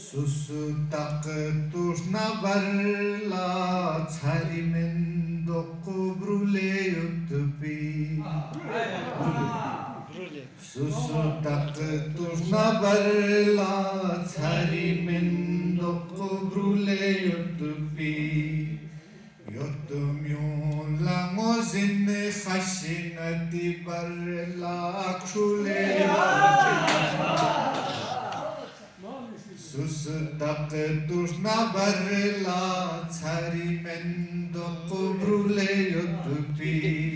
Susutak turna barla tsari mendoko brule yutupi. Susutak turna barla tsari mendoko brule yutupi. Yotumyon langozin khashinati barla krule yutupi. Susutak turna barla tsari mendoko brule yutupi.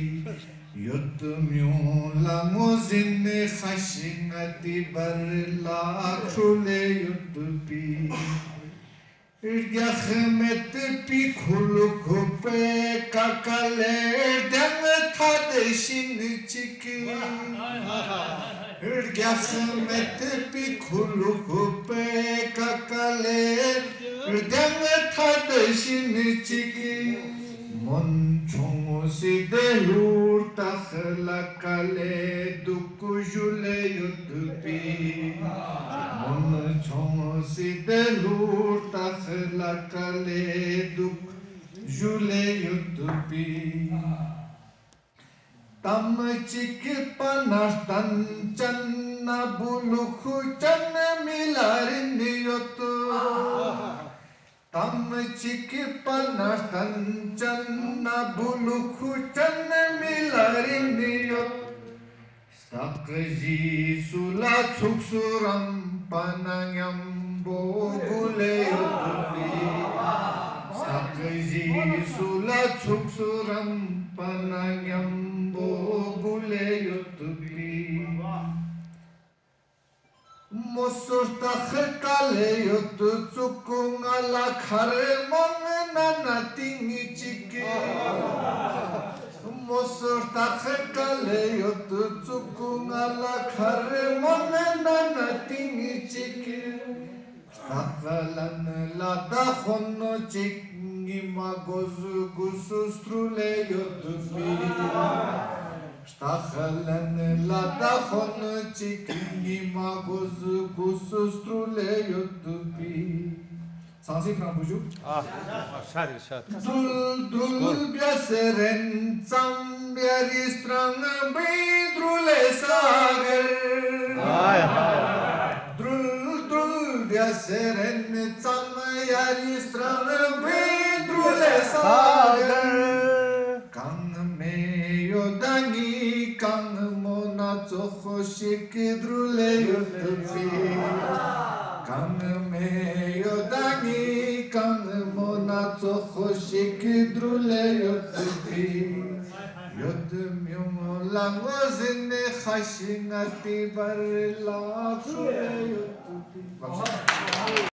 Yotumyon langozin khashinati barla krule yutupi. Irgyachmet pikhulukupe kakale dang thadeshin chiki. Irgyachmet pikhulukupe kakale dang thadeshin chiki. Mon chongo side lurta khalakale dukujule yutupi. Mon chongo side lurta khalakale dukujule yutupi. Tam chik panastan channa bulukhu channa milarin yotu. Tam chik panastan channa bulukhu channa milarin yotu. Stakji sula tsuksuram pananyam bogule yutupi. Stakji sula tsuksuram pananyam bogule yutupi. Mosurta khekale yutu tsukunga la khare mongna natingi chiki. Mosurta khekale yutu tsukunga la khare mongna natingi chiki. Stakalan la dahono chiki magozu gusu strule yutupi. Stakalan la dahono chiki magozu gusu strule yutupi. Sansi Prambuju. Şadi. Dul biaseren zambiari strang bidrule sagar. Dul biaseren zambiari strang bidrule sagar. Kang me yodani kang mona tsohoshik drule yutupi. Kang me yodani kang mona tsohoshik drule yutupi. Yotumyon langozin khashinati barla krule yutupi.